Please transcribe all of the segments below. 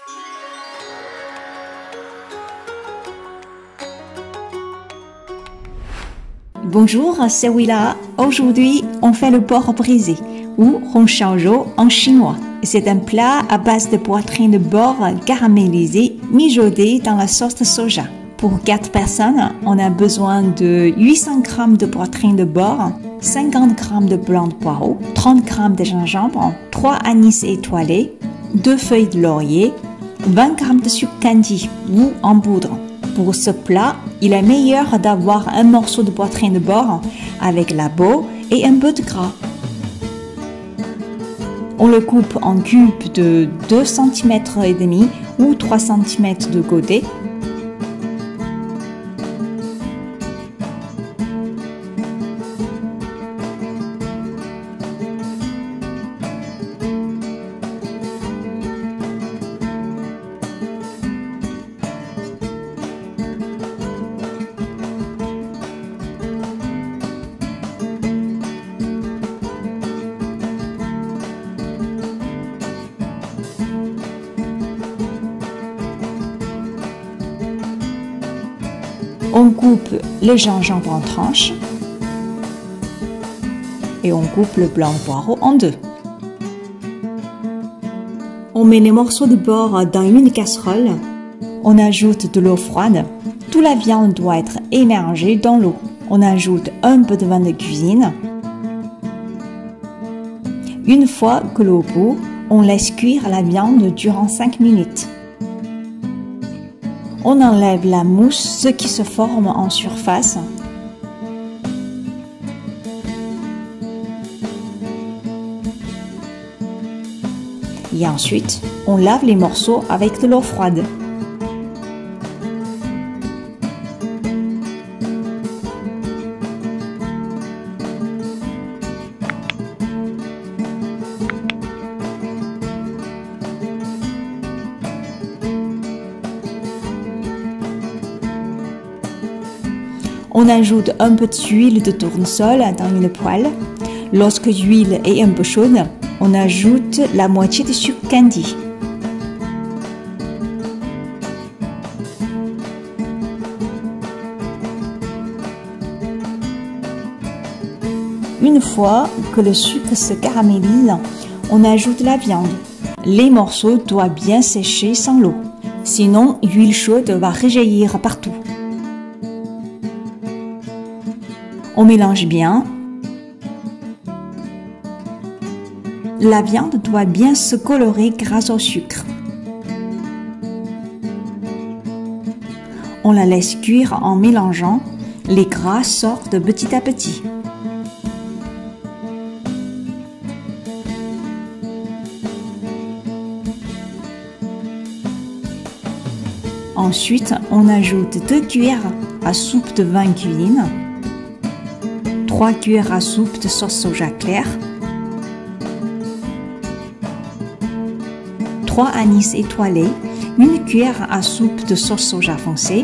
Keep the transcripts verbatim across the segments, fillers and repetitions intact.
Bonjour, c'est Willa. Aujourd'hui, on fait le porc brisé ou ronchao en chinois. C'est un plat à base de poitrine de porc caramélisé, mijoté dans la sauce de soja. Pour quatre personnes, on a besoin de huit cents grammes de poitrine de porc, cinquante grammes de blanc de poireau, trente grammes de gingembre, trois anis étoilés, deux feuilles de laurier, vingt grammes de sucre candy ou en poudre. Pour ce plat, il est meilleur d'avoir un morceau de poitrine de porc avec la peau et un peu de gras. On le coupe en cubes de deux centimètres et demi ou trois centimètres de côté. On coupe le gingembre en tranches et on coupe le blanc de poireau en deux. On met les morceaux de porc dans une casserole. On ajoute de l'eau froide. Toute la viande doit être immergée dans l'eau. On ajoute un peu de vin de cuisine. Une fois que l'eau bout, on laisse cuire la viande durant cinq minutes. On enlève la mousse, ce qui se forme en surface. Et ensuite, on lave les morceaux avec de l'eau froide. On ajoute un peu d'huile de tournesol dans une poêle. Lorsque l'huile est un peu chaude, on ajoute la moitié du sucre candy. Une fois que le sucre se caramélise, on ajoute la viande. Les morceaux doivent bien sécher sans l'eau, sinon l'huile chaude va rejaillir partout. On mélange bien. La viande doit bien se colorer grâce au sucre. On la laisse cuire en mélangeant. Les gras sortent petit à petit. Ensuite, on ajoute deux cuillères à soupe de vin cuisine, trois cuillères à soupe de sauce soja claire, trois anis étoilés, une cuillère à soupe de sauce soja foncée.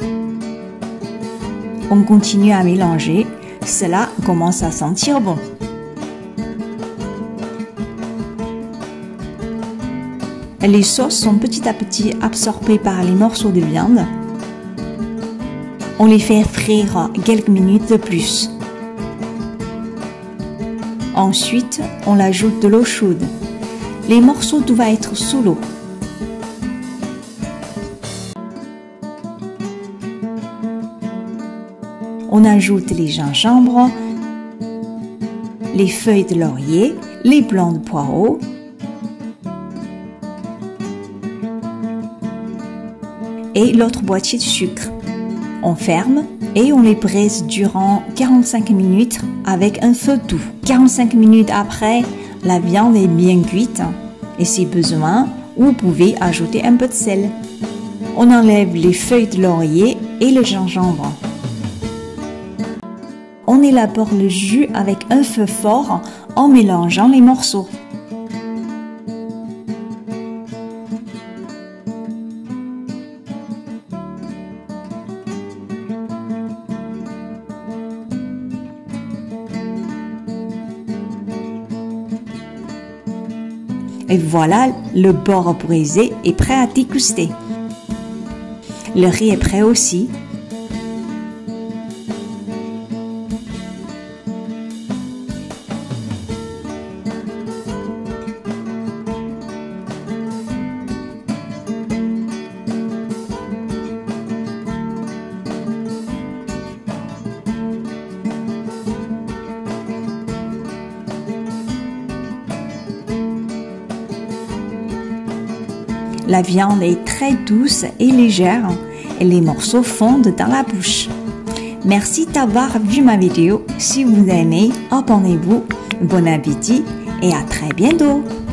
On continue à mélanger, cela commence à sentir bon. Les sauces sont petit à petit absorbées par les morceaux de viande. On les fait frire quelques minutes de plus. Ensuite, on ajoute de l'eau chaude. Les morceaux doivent être sous l'eau. On ajoute les gingembres, les feuilles de laurier, les blancs de poireau, et l'autre boîtier de sucre. On ferme et on les braise durant quarante-cinq minutes avec un feu doux. quarante-cinq minutes après, la viande est bien cuite et si besoin, vous pouvez ajouter un peu de sel. On enlève les feuilles de laurier et le gingembre. On élabore le jus avec un feu fort en mélangeant les morceaux. Et voilà, le porc brisé est prêt à déguster. Le riz est prêt aussi. La viande est très douce et légère et les morceaux fondent dans la bouche. Merci d'avoir vu ma vidéo. Si vous aimez, abonnez-vous. Bon appétit et à très bientôt.